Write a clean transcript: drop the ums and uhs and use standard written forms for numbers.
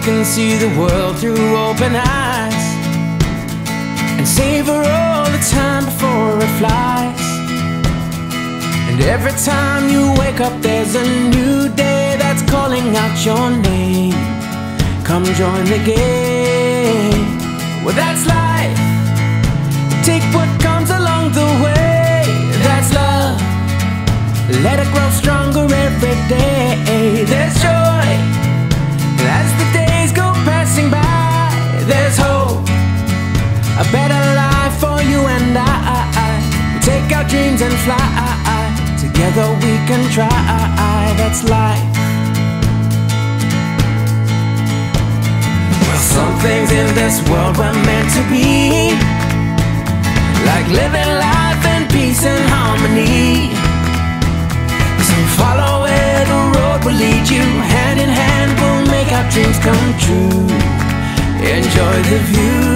can see the world through open eyes and savor all the time before it flies. And every time you wake up, there's a new day that's calling out your name. Come join the game. Well, that's life. Take what comes along the way. That's love. Let it grow stronger every day. There's joy as the days go passing by. There's hope, a better life for you and I. We take our dreams and fly. Together we can try. That's life. Well, some things in this world were meant to be, like living life in peace and harmony. So follow where the road will lead you. Hand in hand we'll make our dreams come true. Enjoy the view.